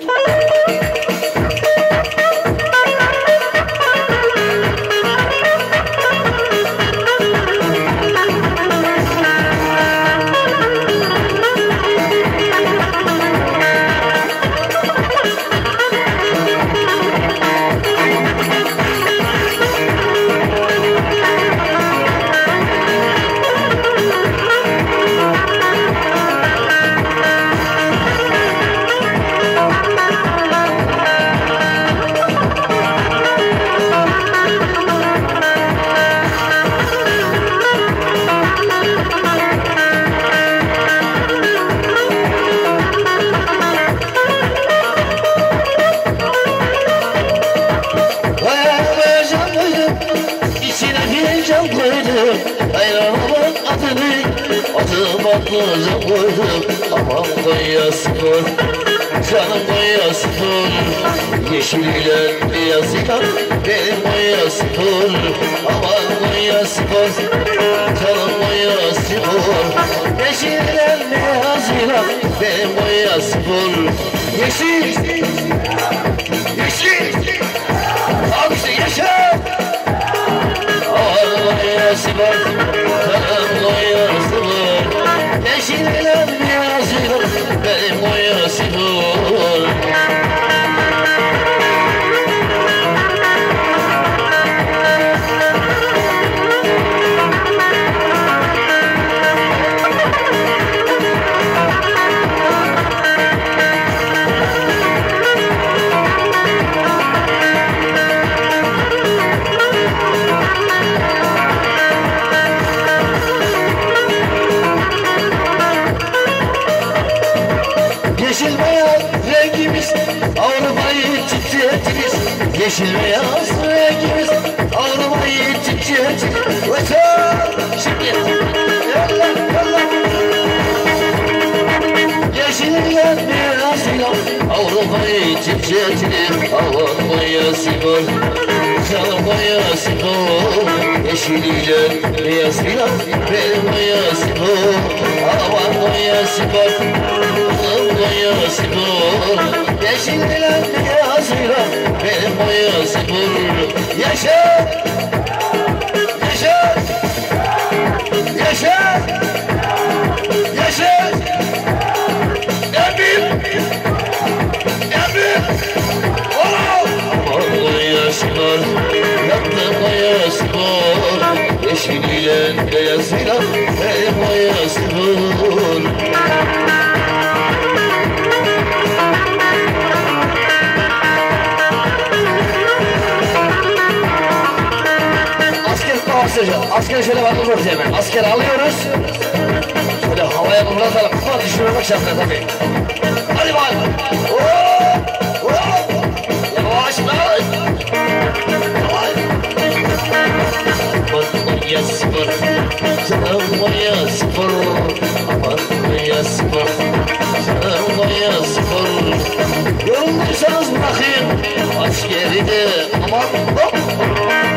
Adıma koydum, aman koyasın, canım koyasın. Yeşil ile beyazıyla benim koyasın, aman koyasın, canım koyasın. Yeşil ile beyazıyla benim koyasın. Yeşil, yeşil, abisi yaşa. Aman koyasın, canım koyasın. Yeşiller beyazıyor, benim boyasıyor. Yeşil beyaz rengimiz Avrupa'yı titretiriz. Yeşil beyaz rengimiz Avrupa'yı titretiriz. Vatan şimdi yallah yallah. Yeşil beyazıyla Avrupa'yı titretiriz. Aman boyasıyor, canım boyasıyor. Yeşiliyle beyazıyla benim boyasıyor. Aman boyasıyor, boyasıdır. Yeşiller beyazıyla benim boyasıdır. Yaşa, yaşa, yaşa, yaşa. Emir, emir. Aman boyasıdır, yaktım boyasıdır. Yeşiller beyazıyla benim boyasıdır. Asker şöyle bakılır hemen. Asker alıyoruz. Şöyle havaya fırlatalım. Ama düşürmek şartına tabii. Hadi bakalım. Yavaş lan. Aman ya sıfır. Canım ya sıfır. Aman ya sıfır. Canım ya sıfır. Yorulduysanız bırakayım. Askeri de aman hop.